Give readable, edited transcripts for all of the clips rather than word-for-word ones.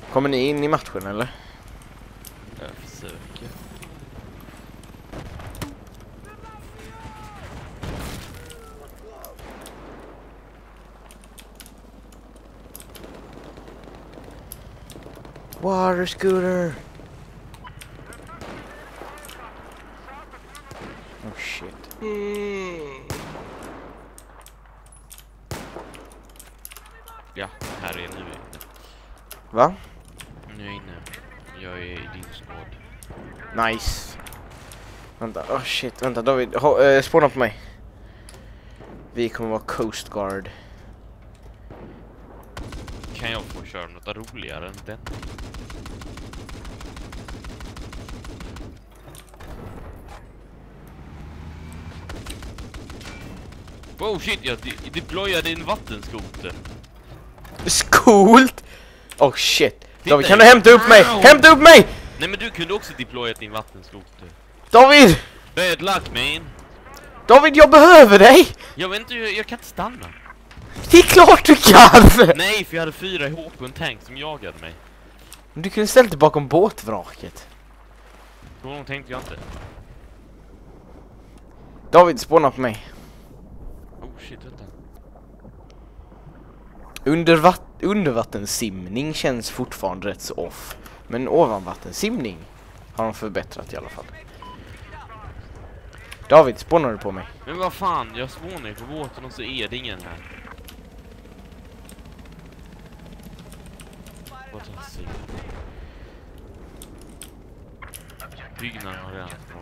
Kommer ni in i matchen eller? Jag försöker. Water scooter. Oh shit. Ja, här är nu. Va? Nu är jag inne. Jag är i din squad. Nice. Vänta, oh shit, vänta David, spåna på mig. Vi kommer vara Coast Guard. Kan jag få köra något roligare än den? Oh shit, jag deployade en vattenskoter. Coolt! Oh shit. Titta, David, kan du hämta upp mig? Hämta upp mig! Nej men du kunde också deploya din vattenskoter. David! Bad luck man. David, jag behöver dig! Jag vet inte, jag kan inte stanna. Det är klart du kan! Nej, för jag hade 4 HP och en tank som jagade mig. Du kunde ställa dig bakom båtvraket. Så långt tänkte jag inte. David, spåna på mig. Oh shit, vänta. Undervattensimning känns fortfarande rätt så off. Men ovanvattensimning har de förbättrat i alla fall. David, spånar du på mig? Men vad fan, jag spånar på båten och så är det ingen här. Vad tar jag sig? Byggnaden har redan bra.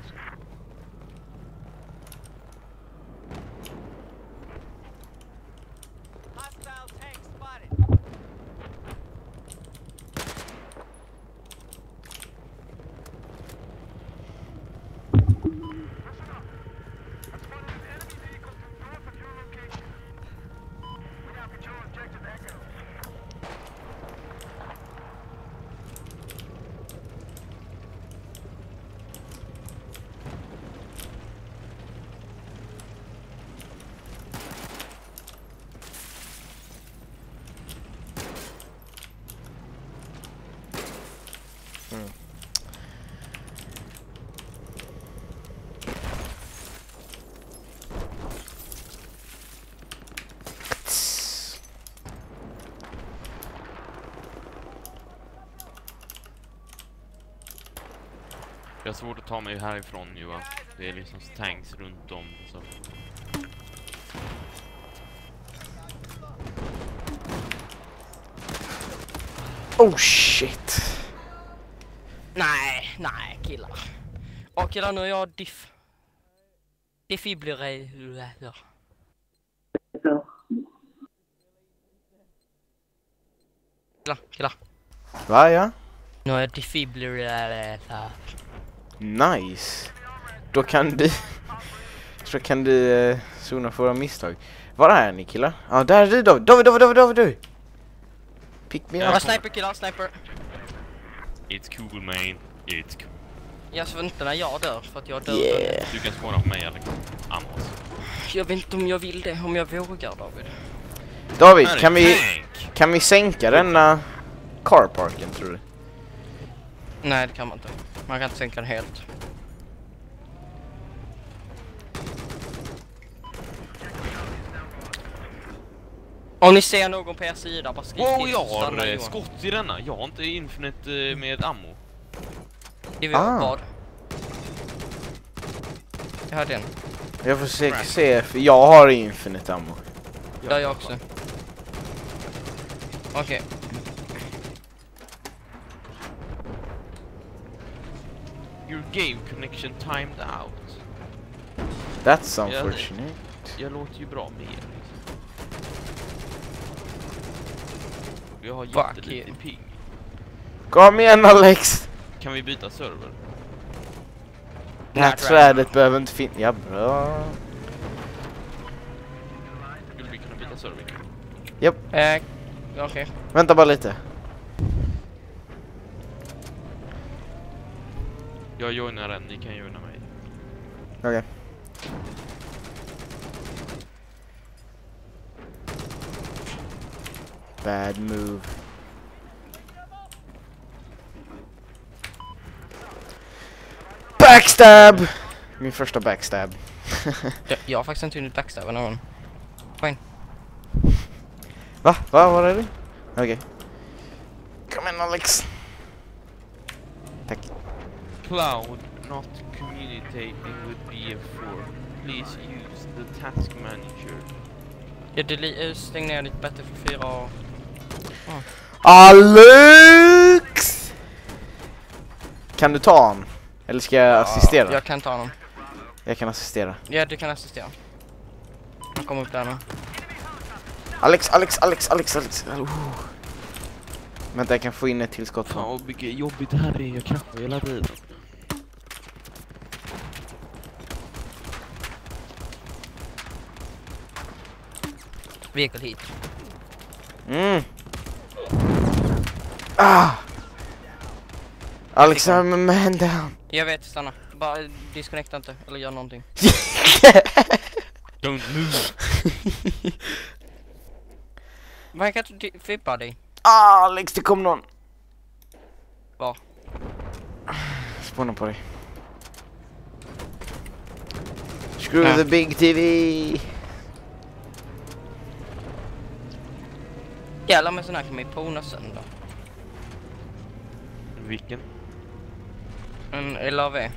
Jag har svårt att ta mig härifrån, Johan. Det är liksom tanks runt om. Så. Oh shit. Nej, killar. Och killar, nu är jag defibrillator. Killar. Va, ja? Nu är jag defibrillator. Nice. Då kan du sona för våra misstag. Var är ni, killar? Ja, där är du, David. Pick me up. Ja, sniper, killar, sniper. It's cool, man. It's cool. Jag vet inte när jag dör, för att jag dör. Yeah. Du kan spåna på mig, Alex. Amos. Jag vet inte om jag vill det, om jag vågar, David. David, Här är kan vi sänka denna carparken, tror du? Nej, det kan man inte. Man kan inte sänka den helt. Om ni ser någon på er sida, bara skrik Wow, till, jag så stannar har Johan. skott i denna. Jag har inte infinite med ammo. Det var Ah. vad? Jag hörde en. Jag får se, för jag har infinite ammo. Det har jag också. Okej. Your game connection timed out. That's unfortunate. Jag låter ju bra med er. Liksom. Jag har Fuck jättelite you. ping. Kom igen, Alex! Kan vi byta server? Det här trädet behöver inte finnas. Ja, bra. Skulle vi kunna byta server? Japp. Okej. Vänta bara lite. Jag joinar den, ni kan joina mig. Okej. Bad move. Backstab! Min första backstab. Jag har faktiskt inte hunnit backstabba någon. Fine. Va? Va? Var är det? Okej. Kom igen Alex. Tack. Cloud not communicating with BF4. Please use the task manager. Jag stäng ner ditt bättre för 4 och... Alex! Kan du ta honom? Eller ska jag assistera? Jag kan ta honom. Jag kan assistera. Ja, du kan assistera. Han kommer upp där nu. Alex. Vänta, jag kan få in ett tillskott. Fan vad mycket jobbigt det här är. Jag kraschar hela tiden. Vehicle hit. Alex, I'm a man down. Jag vet, stanna. Bara disconnecta inte, eller gör någonting. Don't move. Vad kan du flippa dig? Alex, det kom någon. Var? Spåna på dig. Screw the big TV. Jävlar med sån här kan man ju pona sen då. Vilken? En LAV.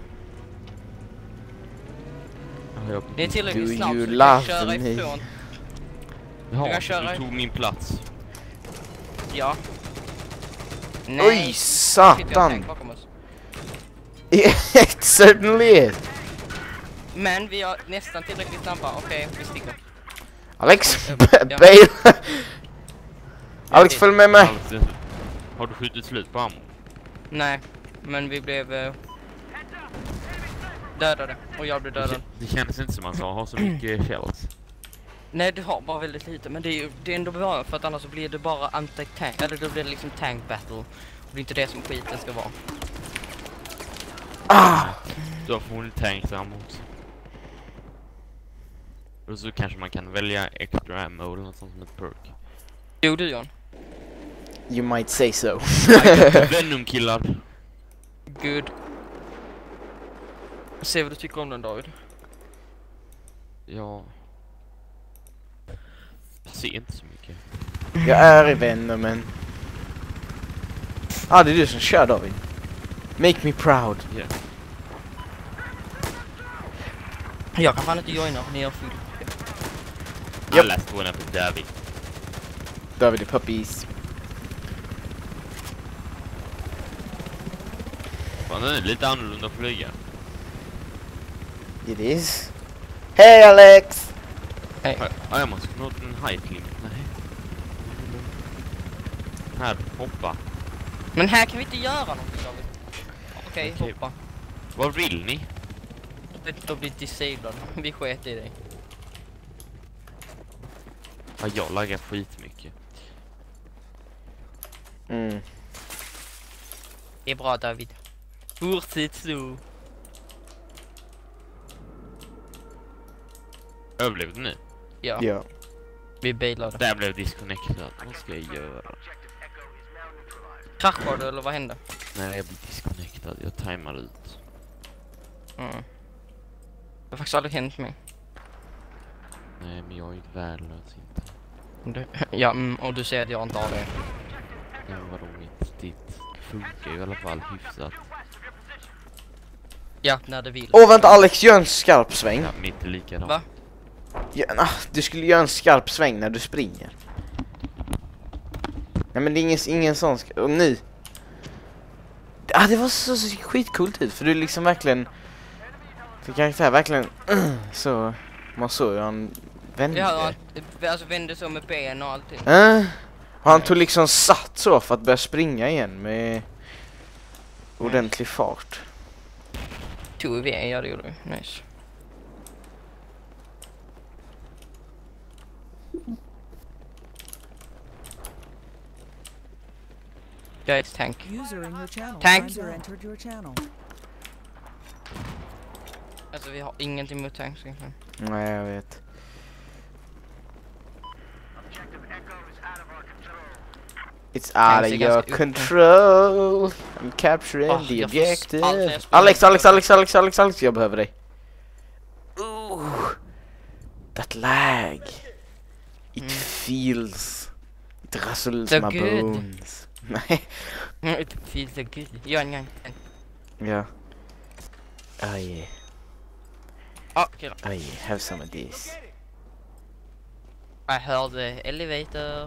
Det är Do tillräckligt snabbt you så du love kan köra me? ifrån. Ja, kan köra du tog min plats. Ja. Oj, Shit, satan. jag har tänkt bakom oss. It certainly is. Men vi har nästan tillräckligt snabba. Okej, vi sticker. Alex, Ja. bail. Alex, följ med mig. Har du skjutit slut på ammo? Nej, men vi blev dödade. Och jag blev dödad. Det kändes inte som man sa ha så mycket shells. Nej, du har bara väldigt lite. Men det är ändå bra, för att annars så blir det bara anti-tank. Eller då blir det liksom tank battle. Och det är inte det som skiten ska vara. Då får hon tanks ammo också. Och så kanske man kan välja extra ammo eller något sånt som ett perk. Jo, du John. You might say so. Venom killar. Good. Se vad du tycker om den, David. Ja. Jag ser inte så mycket. Jag är i Venomen. Det är du som kör, David. Make me proud. Yeah. Jag kan fan inte joina, ni har full. Alla stående på David. David är puppies. Fan, den är lite annorlunda att flyga. It is. Hej Alex! Hej. Ja, jag måste nå en height limit. Nej. Här, hoppa. Men här kan vi inte göra någonting, David. Okej, Okej. hoppa. Vad vill ni? Då blir disabled. Vi sket i dig. Ja, jag laggar skitmycket. Det är bra, David. Fortsätt så. Överlevde ni? Ja. Vi bailade. Där blev disconnectad. Vad ska jag göra? Kraschade du eller vad hände? Nej, jag blev disconnectad. Jag tajmar ut. Det har faktiskt aldrig hänt mig. Nej, men jag är värdelös inte. Ja, och du säger att jag inte har det. Ja, vadå inte? Ditt funkar ju i alla fall hyfsat. Ja, när det vill. Vänta, Alex, gör en skarp sväng. Ja, mitt är likadant. Va? Ja, du skulle göra en skarp sväng när du springer. Nej, men det är ingen sån... Och nu... det var så skitcoolt ut, för du liksom verkligen... För karaktär verkligen... så... Man såg hur han vände. Ja, alltså vände så med ben och allting. Han tog liksom satt så för att börja springa igen med... ordentlig fart. Tog vi ja, det gjorde vi. Nice. Guys, tank. User in your channel. Tank. User entered your channel. Alltså vi har ingenting mot tanks egentligen. Nej, jag vet. It's out of är your ganska control. I'm capturing Ah, the jag får objective. aldrig spela Alex, jag behöver dig. That lag. It feels. It rustles So my good. bones. Nej. It feels so good. Ja. Ja. Oh yeah. Killar. Oh yeah. Have some of this. I heard the elevator.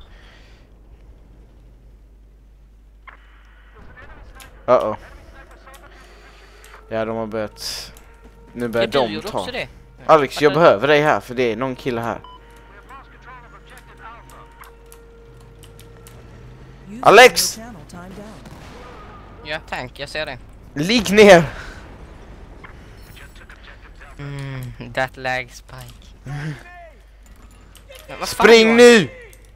Uh-oh. Ja, de har börjat. Nu börjar Du de gjorde ta. också det. Alex, jag behöver dig här för det är någon kille här. User Alex! in your channel timed out. Ja, tank, jag ser det. Ligg ner! That lag spike. Men vad fan, Spring Johan? nu!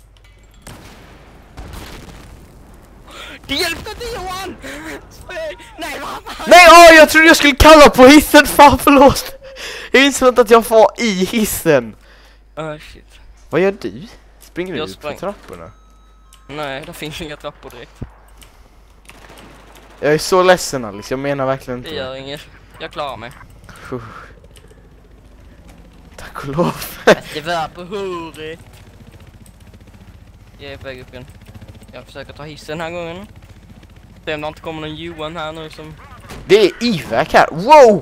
Det hjälpte inte Johan! Spring! Nej, vad fan? Nej, jag trodde jag skulle kalla på hissen, fan förlåt! Jag insåg inte att jag var i hissen. Shit. Vad gör du? Springer du Jag ut på sprang. trapporna? Nej, det finns inga trappor direkt. Jag är så ledsen Alex, jag menar verkligen Det inte. gör inget. Jag klarar mig. Tack och lov. Det var på huret. Jag är på väg upp igen. Jag försöker ta hissen den här gången. Se om det inte kommer någon Johan här nu som... Det är Iverk här, wow!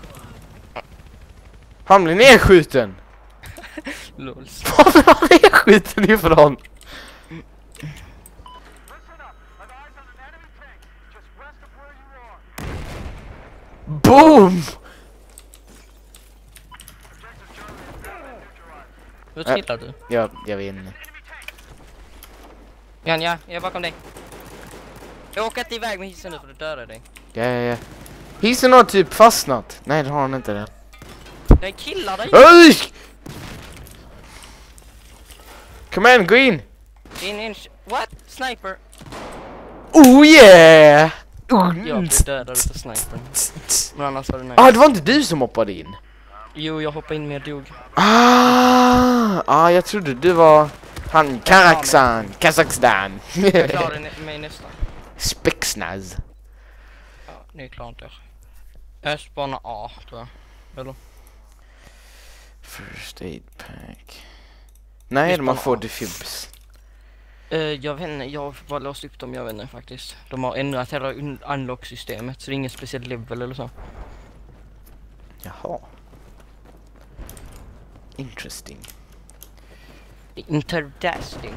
Han blir nedskjuten. Lols. Var blir han nedskjuten ifrån? Boom! Hur trillar du? Jag vet inte. Jan, ja, jag är bakom dig. Jag åker inte iväg med hissen nu för du dödar dig. Ja. Hissen har typ fastnat. Nej, det har han inte det. Den killar dig. Öj! Come on, gå in! In. What? Sniper. Oh yeah! Jag blev dödad utav snipern. Men annars var det nice. Det var inte du som hoppade in. Jo, jag hoppade in men jag dog. Jag trodde du var han Kazakstan. Jag klarade mig nästan. Spexnaz. Ja, nu är klart det. Jag spanar A, tror jag. Eller? First aid pack. Nej, man får defibs. Jag vet inte, jag har bara låst upp dem, jag vet inte faktiskt. De har ändrat hela unlock-systemet, så det är ingen speciell level eller så. Jaha. Interesting. Interesting.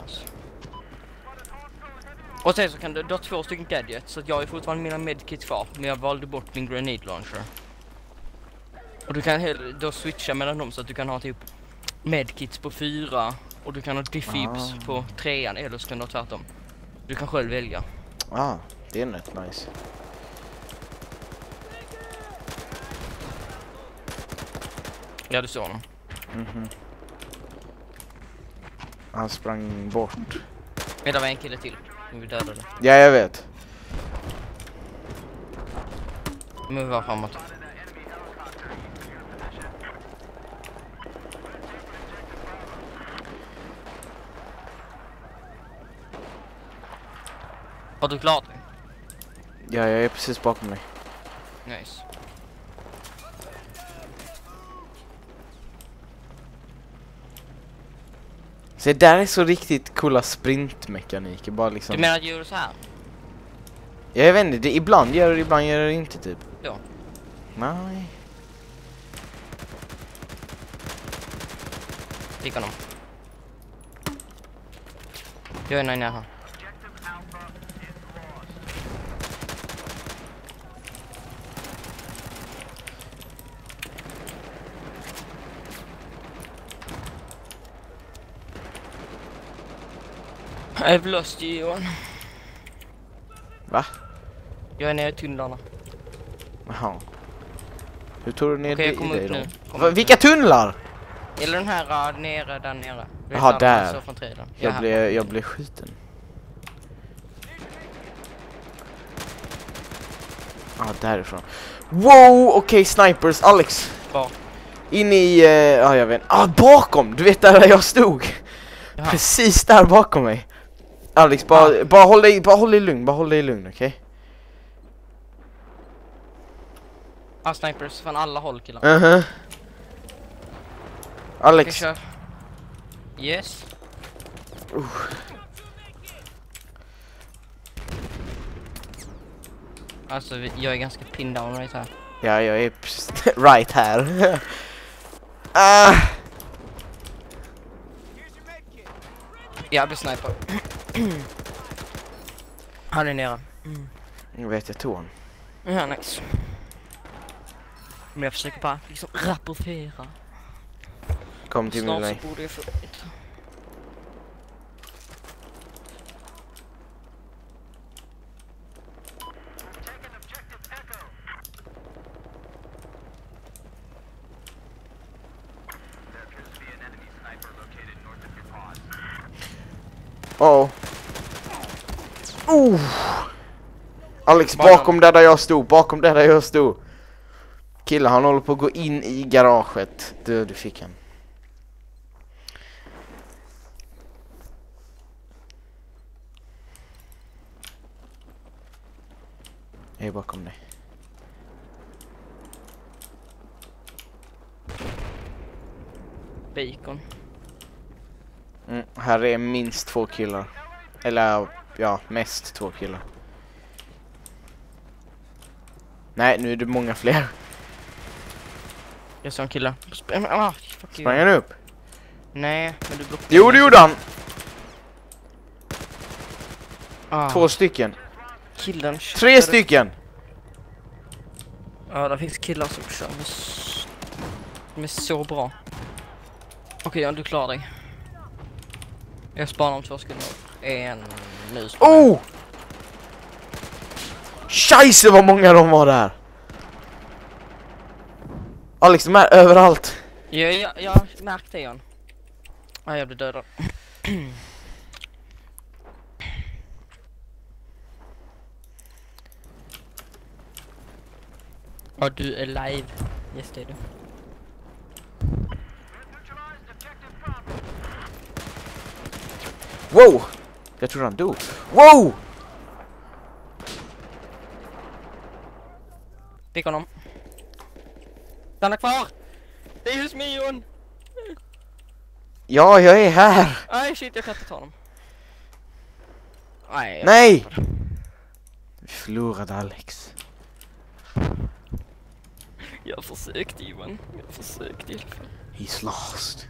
Och sen så kan du ha 2 stycken gadgets, så jag är fortfarande mina medkits kvar, men jag valde bort min grenade launcher. Och du kan då switcha mellan dem så att du kan ha typ medkits på 4 och du kan ha defibs på 3 eller så kan du ha tvärtom. Du kan själv välja. Det är rätt nice. Ja, du såg honom. Han sprang bort. Men det var en kille till. Nu vi dödade. Ja, jag vet. Men vi var framåt. Har du klarat dig? Ja, jag är precis bakom mig. Nice. Så det där är så riktigt coola sprintmekaniker. Bara liksom... Du menar att du gör så här? Jag vet inte, ibland gör det inte typ. Ja. Nej. Fick honom. Jag är nära här. I've lost you, Johan. Va? Jag är nere i tunnlarna. Jaha. Hur tog du ner Okej, jag i kommer dig upp då? nu. Kommer upp. Vilka tunnlar? Eller den här nere, där nere. Jaha, där. Så från träden. Jag blev skjuten. Därifrån. Wow, okej, snipers. Alex. Var? In i, jag vet. Bakom. Du vet där jag stod. Jaha. Precis där bakom mig. Alex, bara håll dig lugn, okej? Snipers från alla håll, killar. Alex. Okej, kör. Yes. Alltså, jag är ganska pinned down right här. Ja, jag är right här. Jag blir sniper. Han är nere. Nu vet jag tog. Ja, nice. Men jag försöker bara liksom rapportera. Kom till Snart mig. så borde jag få... Oh. Alex, bakom där jag stod. Killar, han håller på att gå in i garaget. Du fick han. Jag är bakom dig. Bacon. Här är minst 2 killar. Eller ja, mest 2 killar. Nej, nu är det många fler. Jag såg en kille. Sprang han upp? Nej, men du blockade. Jo, det gjorde han! Ah, 2 stycken. killen. 3 stycken! Ja, det finns killar som kör med så bra. Okej, ja, du klarar dig. Jag spanar om 2 sekunder. En nu. Oh! Scheisse vad många de var där! Alex, de är överallt. Ja, jag märkte igen. Ja, jag blev dödad. Ja, du är live. Yes, det är du. Wow! Jag tror han dog. Wow! Fick honom. Stanna kvar! Det är husmion! Ja, jag är här. Nej, shit, jag kan inte ta honom. Nej! Nej! Vi förlorade Alex. Jag försökte, Johan. Jag försökte i alla fall. He's lost.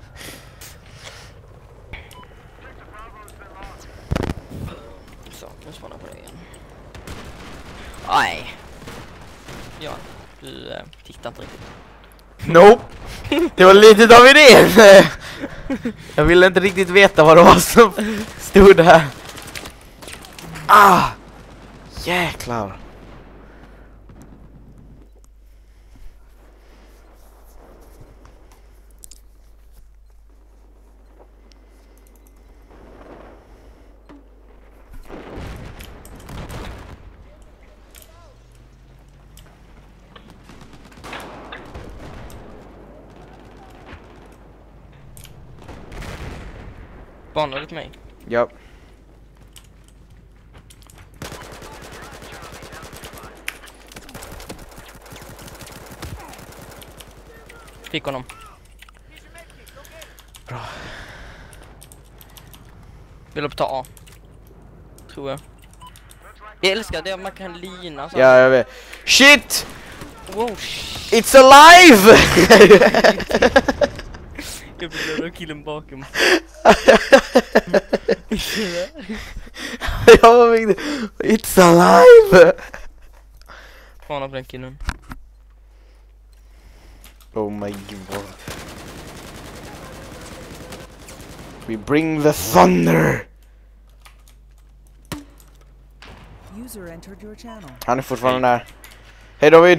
Så, nu spanar på det igen. Nej! Ja, du tittar inte riktigt. Nope. Det var lite av idén. Jag ville inte riktigt veta vad det var som stod där. Jäklar. Spanar du på mig? Ja. Fick honom. Bra. Vill du ta A? Tror jag. Jag älskar det, man kan lina så. Ja, jag vet. Shit! Wow, shit. It's alive! Jag blev dödad av killen bakom. It's alive! Spana på den killen. Oh my god. We bring the thunder! User entered your channel. Han är fortfarande där. Hej David!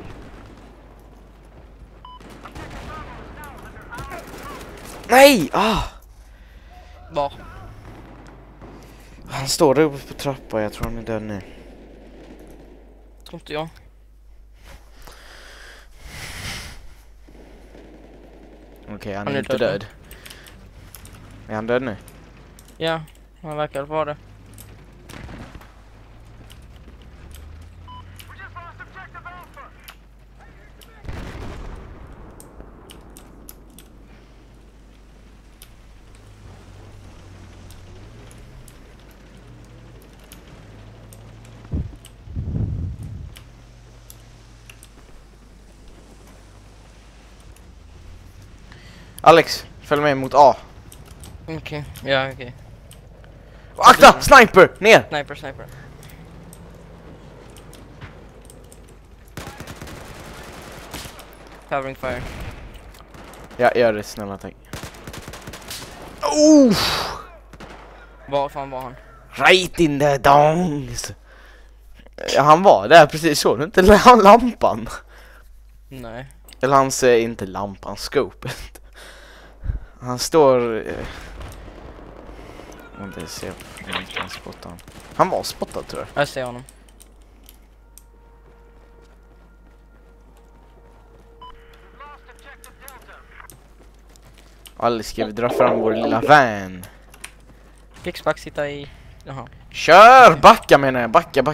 Nej! Var? Han står där uppe på trappan, jag tror han är död nu. Tror inte jag. Okej, han Han är är inte död. död. Är han död nu? Ja. Han verkar vara det. Alex, följ med mot A. Okej, ja okej. Akta! Sniper! Ner! Sniper. Covering fire. Ja, gör det snälla, tack. Oh! Var fan var han? Right in the dongs. Ja, han var där precis, så du inte lampan? Nej. Eller han ser inte lampan, scopet. Han står... Om det ser han spottar han. Han var spottad tror jag. Jag ser honom. Alla ska vi dra fram vår lilla van. Pixback sitta i... Jaha. Kör! Backa menar jag. Backa.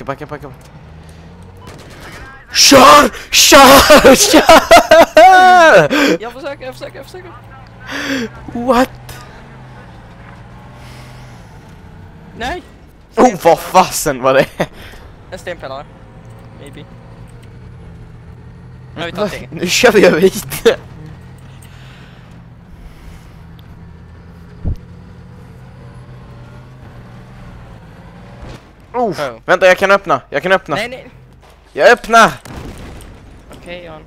Kör! Jag försöker. What? Nej! Oh, vad fasen var det? En stenpelare. Maybe. Nu tar jag Nu kör vi över hit. Oh. Vänta, jag kan öppna. Nej. Jag öppnar. Okej, Jan.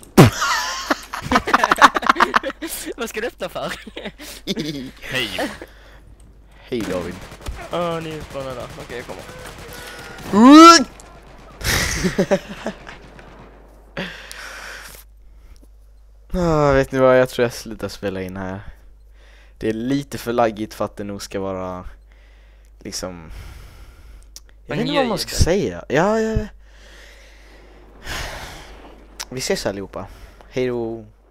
Vad ska du öppna för? Hej. Hej David. Ni är från där. Okej, jag kommer. Vet ni vad, jag tror jag slutar spela in här. Det är lite för laggigt för att det nog ska vara liksom... Jag vet inte vad man ska säga. Ja. Vi ses allihopa. Hej då.